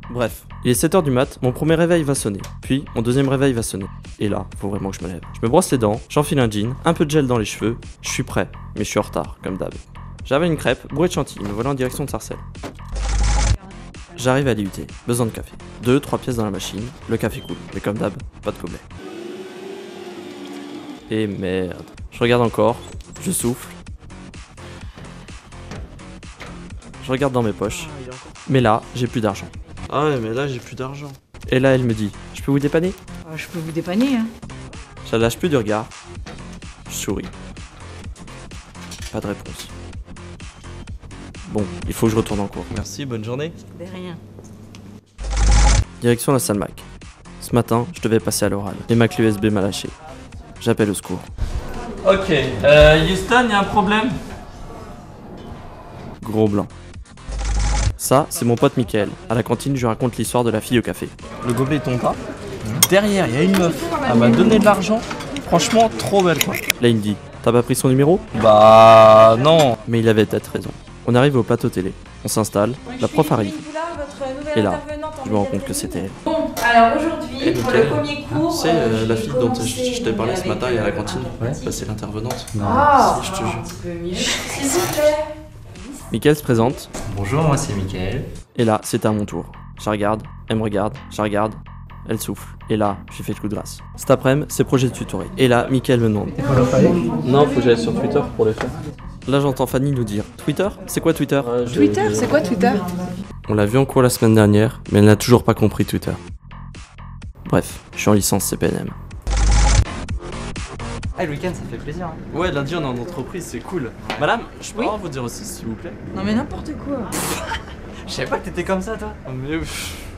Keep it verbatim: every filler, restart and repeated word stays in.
Bref, il est sept heures du mat, mon premier réveil va sonner, puis mon deuxième réveil va sonner. Et là, faut vraiment que je me lève. Je me brosse les dents, j'enfile un jean, un peu de gel dans les cheveux, je suis prêt, mais je suis en retard, comme d'hab. J'avais une crêpe, bourrée de chantilly, me voilà en direction de Sarcelles. J'arrive à l'I U T, besoin de café. Deux, trois pièces dans la machine, le café coule, mais comme d'hab, pas de gobelet. Et merde, je regarde encore, je souffle. Je regarde dans mes poches, mais là, j'ai plus d'argent. Ah ouais, mais là, j'ai plus d'argent. Et là, elle me dit, je peux vous dépanner? Euh, je peux vous dépanner, hein. Je la lâche plus du regard. Je souris. Pas de réponse. Bon, il faut que je retourne en cours. Merci, bonne journée. De rien. Direction la salle Mac. Ce matin, je devais passer à l'oral, et ma clé U S B m'a lâché. J'appelle au secours. Ok, euh, Houston, y a un problème? Gros blanc. Ça, c'est mon pote Mickaël. À la cantine, je lui raconte l'histoire de la fille au café. Le gobelet tombe pas. Derrière, il y a une meuf. Elle m'a donné de l'argent. Franchement, trop belle quoi. Là, il me dit, t'as pas pris son numéro? Bah non. Mais il avait peut-être raison. On arrive au plateau télé. On s'installe. La prof arrive. Et là, je me rends compte que c'était elle. Bon, alors aujourd'hui, pour le premier cours... C'est euh, la fille dont je, je t'ai parlé ce matin et à la cantine. Ouais. Bah, c'est l'intervenante. Ah, si, je te jure. un petit peu mieux. S'il vous plaît. Mickaël se présente. Bonjour, moi c'est Mickaël. Et là, c'est à mon tour. Je la regarde, elle me regarde, je la regarde, elle souffle. Et là, j'ai fait le coup de grâce. Cet après-midi, c'est projet de tutoré. Et là, Mickaël me demande. Non, faut que j'aille sur Twitter pour le faire. Là, j'entends Fanny nous dire Twitter? C'est quoi Twitter? euh, Twitter? C'est quoi Twitter? On l'a vu en cours la semaine dernière, mais elle n'a toujours pas compris Twitter. Bref, je suis en licence C P N M. Ah, le week-end ça fait plaisir. Hein. Ouais, lundi on est en entreprise, c'est cool. Madame, je peux Oui vous dire aussi s'il vous plaît? Non mais n'importe quoi. Je savais pas que t'étais comme ça toi. Mais...